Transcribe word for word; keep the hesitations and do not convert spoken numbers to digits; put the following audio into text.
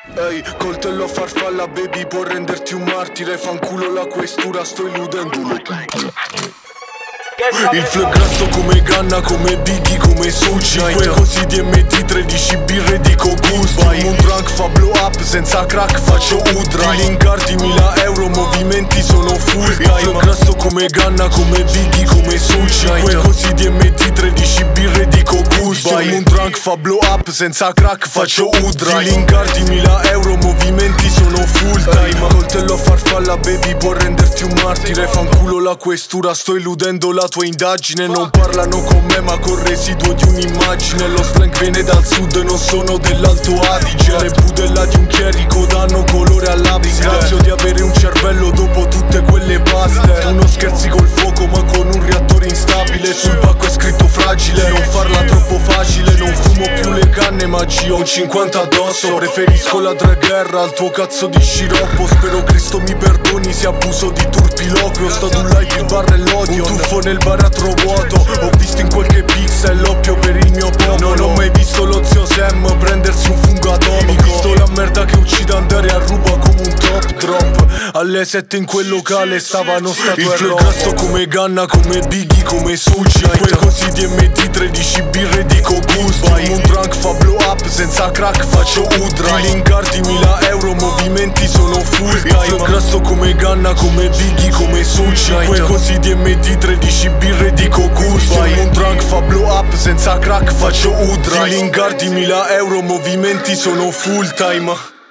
Ehi, coltello a farfalla, baby, può renderti un martire. Fanculo la questura, sto illudendolo. Il flow è grasso come Ganna, come Biggie, come Suci. Quei così D M T, tredici birre dico gusto. Un drunk fa blow up, senza crack faccio udra. Dilingardi euro, movimenti sono full time. Il flow è grasso come Ganna, come Biggie, come Suci. Quei così D M T, tredici birre dico gusto. Un drunk fa blow up, senza crack faccio udra. Dilingardi euro, movimenti sono full time. Coltello a farfalla, baby, può renderti un martire. Fanculo la questura, sto illudendo la tua indagine. Non parlano con me ma con residuo di un'immagine. Lo slang viene dal sud, non sono dell'Alto Adige. Le budella di un chierico danno colore all'abside. Ringrazio di avere un cervello dopo tutte quelle paste. Tu non scherzi col fuoco ma con un reattore instabile. Sul pacco è scritto fragile, non farla troppo facile. Non fumo più le canne ma ci ho un cinquanta addosso. Preferisco la dragherra al tuo cazzo di sciroppo. Spero Cristo mi perdoni se abuso di turpiloquio. Sto ad un live, il bar e l'odio, un tuffo nel baratro vuoto. Ho visto in qualche pixel l'oppio per il mio popolo. Non ho mai visto lo zio Sam prendersi un fungo atomico. Ho visto la merda che uccide andare a ruba come un top drop. Alle sette in quel locale stavano statue. Il flow è grasso come Ganna, come Biggie, come Suci. Quei così D M T, tredici birre dico gusto. Un drunk fa blow up, senza crack faccio udra. Dilingardi euro, movimenti sono full time. Il flow è grasso come Ganna, come Biggie, come Suci. Quei così D M T, tredici birre dico gusto. Un drunk fa blow up, senza crack faccio udra. Dilingardi euro, movimenti sono full time.